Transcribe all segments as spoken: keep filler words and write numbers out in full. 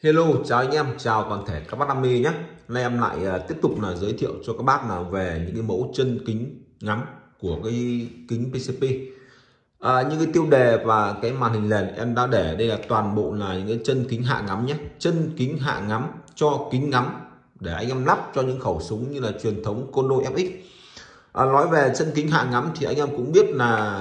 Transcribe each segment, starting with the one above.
Hello, chào anh em, chào toàn thể các bác đam mê nhé. Hôm nay em lại uh, tiếp tục là giới thiệu cho các bác là về những cái mẫu chân kính ngắm của cái kính pê xê pê. À, những cái tiêu đề và cái màn hình nền em đã để đây là toàn bộ là những cái chân kính hạ ngắm nhé, chân kính hạ ngắm cho kính ngắm để anh em lắp cho những khẩu súng như là truyền thống Côn Đô ép ích. À, nói về chân kính hạ ngắm thì anh em cũng biết là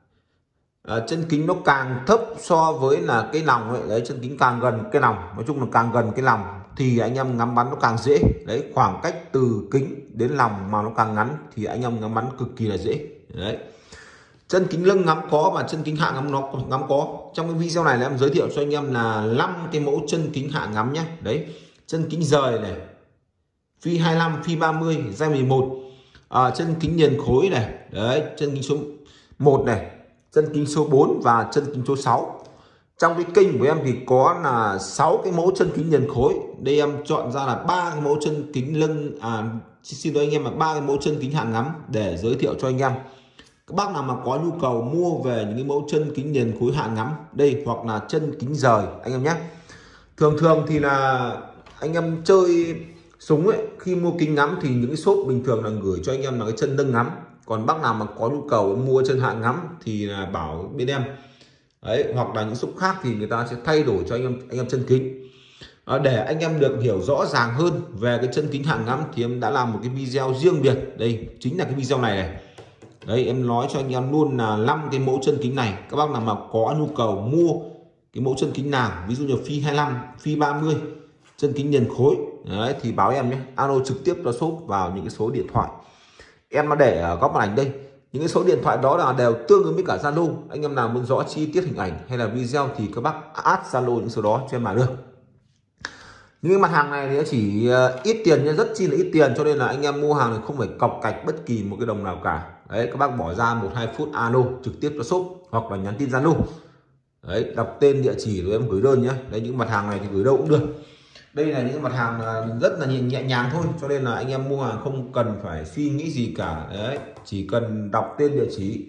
À, chân kính nó càng thấp so với là cái lòng ấy, đấy chân kính càng gần cái lòng, nói chung là càng gần cái lòng thì anh em ngắm bắn nó càng dễ. Đấy, khoảng cách từ kính đến lòng mà nó càng ngắn thì anh em ngắm bắn cực kỳ là dễ. Đấy, chân kính lưng ngắm có và chân kính hạ ngắm nó ngắm có. Trong cái video này là em giới thiệu cho anh em là năm cái mẫu chân kính hạ ngắm nhé. Đấy, chân kính rời này, phi hai lăm, phi ba mươi, giai mười một, à, chân kính nghiền khối này, đấy chân kính số một này, chân kính số bốn và chân kính số sáu. Trong cái kênh của em thì có là sáu cái mẫu chân kính nghiền khối. Đây em chọn ra là ba cái mẫu chân kính lưng, à xin lỗi anh em, là ba cái mẫu chân kính hạ ngắm để giới thiệu cho anh em. Các bác nào mà có nhu cầu mua về những cái mẫu chân kính nghiền khối hạ ngắm đây, hoặc là chân kính rời anh em nhé. Thường thường thì là anh em chơi súng ấy, khi mua kính ngắm thì những cái shop bình thường là gửi cho anh em là cái chân nâng ngắm. Còn bác nào mà có nhu cầu mua chân hạ ngắm thì là bảo bên em. Đấy, hoặc là những shop khác thì người ta sẽ thay đổi cho anh em anh em chân kính. À, để anh em được hiểu rõ ràng hơn về cái chân kính hạ ngắm thì em đã làm một cái video riêng biệt. Đây chính là cái video này này. Đấy, em nói cho anh em luôn là năm cái mẫu chân kính này. Các bác nào mà có nhu cầu mua cái mẫu chân kính nào, ví dụ như phi hai lăm, phi ba mươi, chân kính nghiền khối, đấy thì báo em nhé, alo trực tiếp cho shop vào những cái số điện thoại em đã để ở góc màn ảnh đây. Những cái số điện thoại đó là đều tương ứng với cả Zalo. Anh em nào muốn rõ chi tiết hình ảnh hay là video thì các bác add Zalo những số đó cho em là được. Những cái mặt hàng này thì nó chỉ ít tiền nhưng rất chi là ít tiền, cho nên là anh em mua hàng thì không phải cọc cạch bất kỳ một cái đồng nào cả. Đấy, các bác bỏ ra một hai phút alo trực tiếp cho shop hoặc là nhắn tin Zalo. Đấy, đọc tên địa chỉ rồi em gửi đơn nhé. Đấy, những mặt hàng này thì gửi đâu cũng được. Đây là những mặt hàng rất là nhẹ, nhẹ nhàng thôi, cho nên là anh em mua hàng không cần phải suy nghĩ gì cả. Đấy, chỉ cần đọc tên địa chỉ.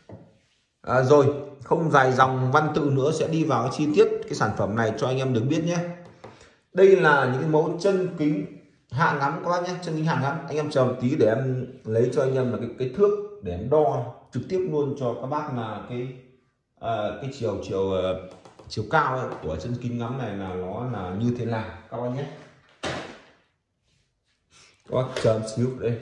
À, rồi không dài dòng văn tự nữa, sẽ đi vào chi tiết cái sản phẩm này cho anh em được biết nhé. Đây là những mẫu chân kính hạ ngắm các bác nhé, chân kính hạ ngắm. Anh em chờ một tí để em lấy cho anh em là cái, cái thước để em đo trực tiếp luôn cho các bác là cái à, cái chiều chiều chiều cao ấy, của chân kính ngắm này là nó là như thế nào các bác nhé. Các bác chờ một xíu đây.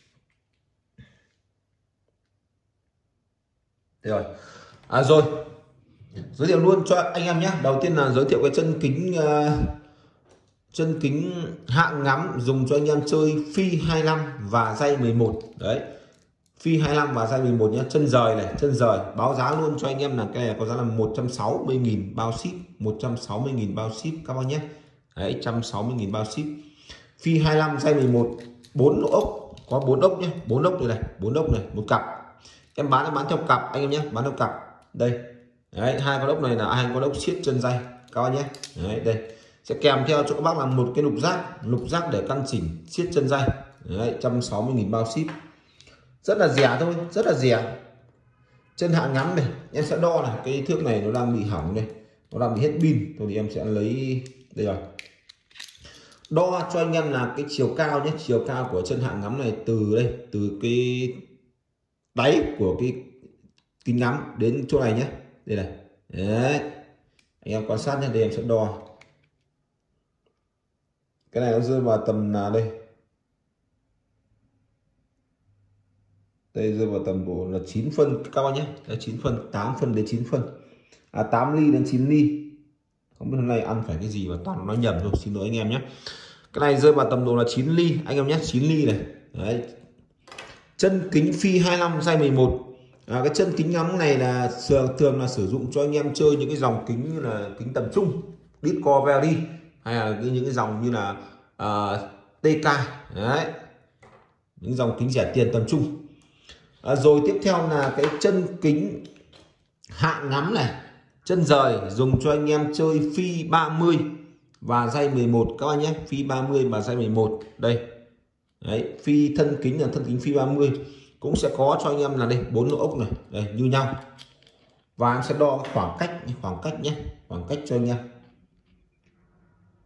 Đây rồi. À, rồi giới thiệu luôn cho anh em nhé. Đầu tiên là giới thiệu cái chân kính uh, chân kính hạ ngắm dùng cho anh em chơi phi hai lăm và giai mười một. Đấy, phi hai lăm và giai mười một nhé. Chân rời này, chân rời báo giá luôn cho anh em là cái này có giá là một trăm sáu mươi nghìn bao ship, một trăm sáu mươi nghìn bao ship các bác nhé. Đấy, một trăm sáu mươi nghìn bao ship. Phi hai lăm giai mười một, bốn lỗ ốc, có bốn ốc nhé, bốn ốc đây này, bốn ốc này, một cặp. Em bán em bán theo cặp anh em nhé, bán theo cặp. Đây. Đấy, hai con ốc này là hai con ốc siết chân dây các bác nhé. Đấy, đây. Sẽ kèm theo cho các bác là một cái lục giác, lục giác để căn chỉnh siết chân dây. Đấy, một trăm sáu mươi nghìn bao ship. Rất là rẻ thôi, rất là rẻ. Chân hạ ngắm này, em sẽ đo này, cái thước này nó đang bị hỏng đây, nó đang bị hết pin. Thôi thì em sẽ lấy đây rồi. Đo cho anh em là cái chiều cao nhé, chiều cao của chân hạ ngắm này từ đây, từ cái đáy của cái kính ngắm đến chỗ này nhé. Đây này. Đấy. Anh em quan sát nhé, đây em sẽ đo. Cái này nó rơi vào tầm là đây. Đây rơi vào tầm bộ là chín phân các bác nhé. Đấy, chín phân, tám phân đến chín phân. À, tám ly đến chín ly. Không biết hôm nay ăn phải cái gì mà toàn nói nhầm thôi, xin lỗi anh em nhé. Cái này rơi vào tầm độ là chín ly anh em nhé, chín ly này. Đấy. Chân kính phi hai lăm giai mười một. À, cái chân kính ngắm này là thường thường là sử dụng cho anh em chơi những cái dòng kính như là kính tầm trung, Discovery, hay là những cái dòng như là uh, tê ca. Đấy, những dòng kính rẻ tiền tầm trung. À, rồi tiếp theo là cái chân kính hạ ngắm này, chân rời dùng cho anh em chơi phi ba mươi và giai mười một các bạn nhé, phi ba mươi và giai mười một đây. Đấy, phi thân kính là thân kính phi ba mươi cũng sẽ có cho anh em là đây bốn lỗ ốc này, đây như nhau. Và em sẽ đo khoảng cách khoảng cách nhé, khoảng cách cho anh em.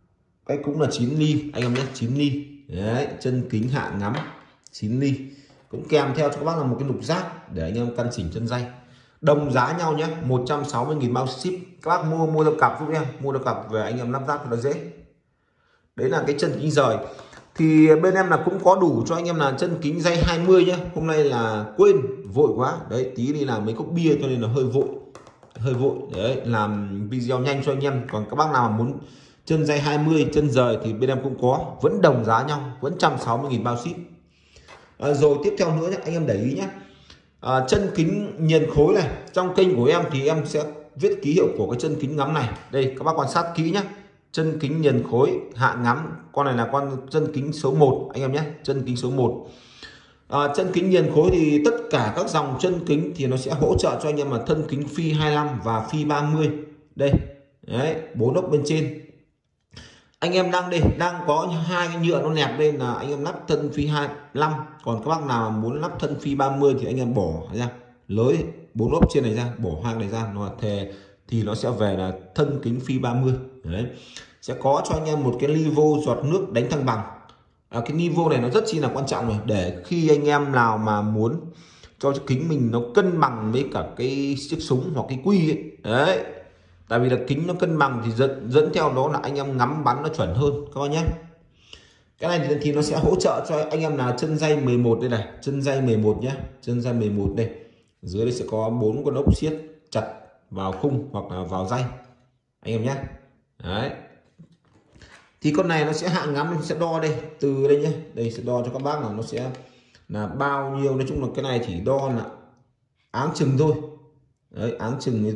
cái cũng là chín ly anh em nhé, chín ly đấy, chân kính hạ ngắm chín ly, cũng kèm theo cho các bác là một cái lục giác để anh em căn chỉnh chân dây. Đồng giá nhau nhé, một trăm sáu mươi nghìn bao ship. Các bác mua mua theo cặp giúp em, mua theo cặp về anh em lắp ráp cho nó dễ. Đấy là cái chân kính rời. Thì bên em là cũng có đủ cho anh em là chân kính dây hai mươi nhé. Hôm nay là quên vội quá đấy, tí đi làm mấy cốc bia cho nên là hơi vội hơi vội đấy, làm video nhanh cho anh em. Còn các bác nào mà muốn chân dây hai mươi chân rời thì bên em cũng có, vẫn đồng giá nhau, vẫn một trăm sáu mươi nghìn bao ship. À, rồi tiếp theo nữa nhé, anh em để ý nhé, à, chân kính nghiền khối này, trong kênh của em thì em sẽ viết ký hiệu của cái chân kính ngắm này. Đây các bác quan sát kỹ nhé, chân kính nghiền khối hạ ngắm, con này là con chân kính số một anh em nhé, chân kính số một. À, chân kính nghiền khối thì tất cả các dòng chân kính thì nó sẽ hỗ trợ cho anh em là thân kính phi hai mươi lăm và phi ba mươi. Đây đấy, bốn ốc bên trên anh em đang đây đang có hai cái nhựa nó nẹp lên là anh em lắp thân phi hai mươi lăm. Còn các bác nào muốn lắp thân phi ba mươi thì anh em bỏ ra lưới bốn ốc trên này ra, bỏ hai này ra, nó thề thì nó sẽ về là thân kính phi ba mươi. Đấy, sẽ có cho anh em một cái livo giọt nước đánh thăng bằng. À, cái livo này nó rất chi là quan trọng rồi, để khi anh em nào mà muốn cho chiếc kính mình nó cân bằng với cả cái chiếc súng hoặc cái quy ấy. Đấy, tại vì là kính nó cân bằng thì dẫn dẫn theo đó là anh em ngắm bắn nó chuẩn hơn các bác nhé. Cái này thì, thì nó sẽ hỗ trợ cho anh em là chân dây mười một đây này, chân dây mười một nhé, chân dây mười một đây, dưới đây sẽ có bốn con ốc siết chặt vào khung hoặc là vào dây anh em nhé. Đấy, thì con này nó sẽ hạ ngắm, mình sẽ đo đây từ đây nhé, đây sẽ đo cho các bác là nó sẽ là bao nhiêu. Nói chung là cái này chỉ đo là áng chừng thôi. Đấy, áng chừng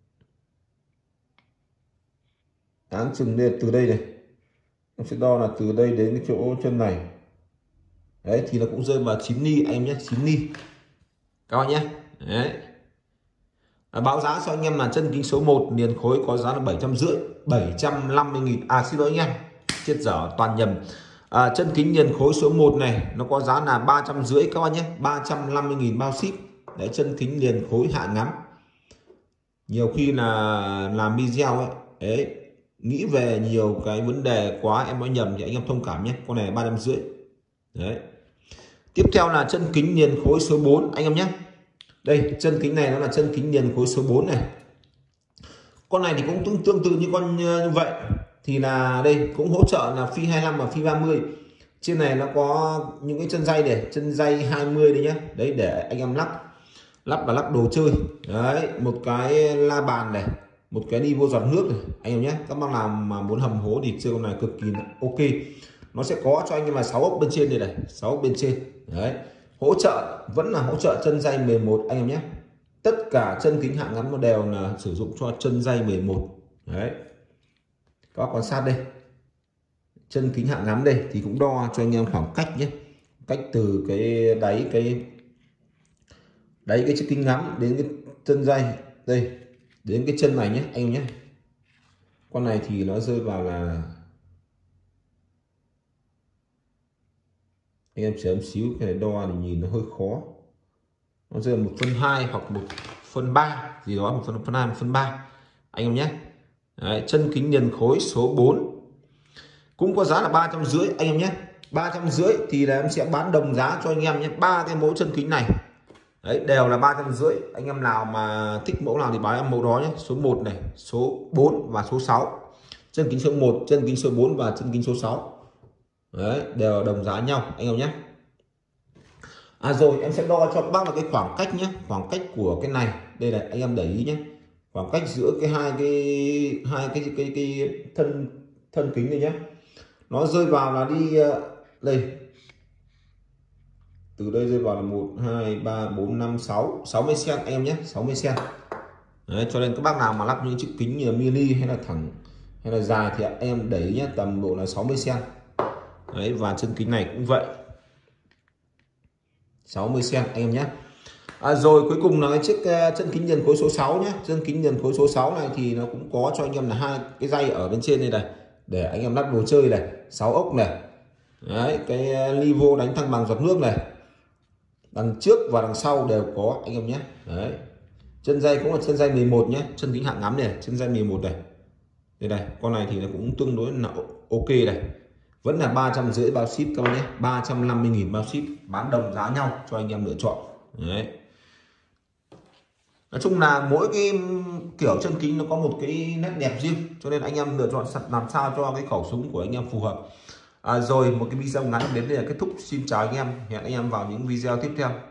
áng chừng đây, từ đây này em sẽ đo là từ đây đến cái chỗ chân này. Đấy thì nó cũng rơi vào chín ly anh em nhé, chín ly các bạn nhé. Đấy, à, báo giá cho anh em là chân kính số một liền khối có giá là bảy trăm rưỡi, bảy trăm năm mươi nghìn. À xin lỗi anh em, chết dở toàn nhầm. À, chân kính liền khối số một này nó có giá là ba trăm rưỡi các bạn nhé, ba trăm năm mươi nghìn bao ship. Đấy, chân kính liền khối hạ ngắm. Nhiều khi là làm video ấy, đấy nghĩ về nhiều cái vấn đề quá em nói nhầm thì anh em thông cảm nhé, con này ba trăm rưỡi. Đấy, tiếp theo là chân kính liền khối số bốn anh em nhé. Đây, chân kính này nó là chân kính liền khối số bốn này. Con này thì cũng tương, tương tự như con như vậy, thì là đây cũng hỗ trợ là phi hai mươi lăm và phi ba mươi. Trên này nó có những cái chân dây để chân dây hai mươi đấy nhé. Đấy, để anh em lắp lắp và lắp đồ chơi. Đấy, một cái la bàn này, một cái đi vô giọt nước này anh em nhé. Các bác nào mà muốn hầm hố thì chơi con này cực kỳ ok. Nó sẽ có cho anh em là sáu ốc bên trên đây này, sáu ốc bên trên. Đấy, hỗ trợ vẫn là hỗ trợ chân dây mười một anh em nhé. Tất cả chân kính hạ ngắm nó đều là sử dụng cho chân dây mười một. Đấy, các bác quan sát đây, chân kính hạ ngắm đây thì cũng đo cho anh em khoảng cách nhé, cách từ cái đáy cái đáy cái chiếc kính ngắm đến cái chân dây đây, đến cái chân này nhé anh em nhé. Con này thì nó rơi vào là anh em chờ một xíu, cái này đo thì nhìn nó hơi khó, nó rơi một phân hai hoặc một phân ba gì đó, một phân phân hai một phân ba anh em nhé. Đấy, chân kính liền khối số bốn cũng có giá là ba trăm rưỡi anh em nhé. Ba trăm rưỡi thì là em sẽ bán đồng giá cho anh em nhé, ba cái mẫu chân kính này đấy đều là ba trăm rưỡi. Anh em nào mà thích mẫu nào thì báo em mẫu đó nhé, số một này, số bốn và số sáu. Chân kính số một, chân kính số bốn và chân kính số sáu đấy đều đồng giá nhau anh em nhé. À rồi em sẽ đo cho các bác là cái khoảng cách nhé, khoảng cách của cái này đây này anh em để ý nhé, khoảng cách giữa cái hai cái hai cái cái cái, cái thân thân kính này nhé, nó rơi vào là đi đây, từ đây rơi vào là một hai ba bốn năm sáu, sáu mươi xăng anh em nhé, sáu mươi xăng. Đấy, cho nên các bác nào mà lắp những chiếc kính như là mini hay là thẳng hay là dài thì anh em để ý nhé, tầm độ là sáu mươi xăng. Đấy, và chân kính này cũng vậy, sáu mươi xăng anh em nhé. À, rồi cuối cùng là cái chiếc uh, chân kính liền khối số sáu nhé. Chân kính liền khối số sáu này thì nó cũng có cho anh em là hai cái dây ở bên trên đây này để anh em lắp đồ chơi này, sáu ốc này. Đấy, cái uh, livo đánh thăng bằng giọt nước này, đằng trước và đằng sau đều có anh em nhé. Đấy, chân dây cũng là chân dây mười một nhé, chân kính hạ ngắm này, chân dây mười một này. Đây này, con này thì nó cũng tương đối là ok này, vẫn là ba trăm rưỡi bao ship các bạn nhé, ba trăm năm mươi nghìn bao ship, bán đồng giá nhau cho anh em lựa chọn. Đấy, nói chung là mỗi cái kiểu chân kính nó có một cái nét đẹp riêng, cho nên anh em lựa chọn làm sao cho cái khẩu súng của anh em phù hợp. À, rồi một cái video ngắn đến đây là kết thúc. Xin chào anh em, hẹn anh em vào những video tiếp theo.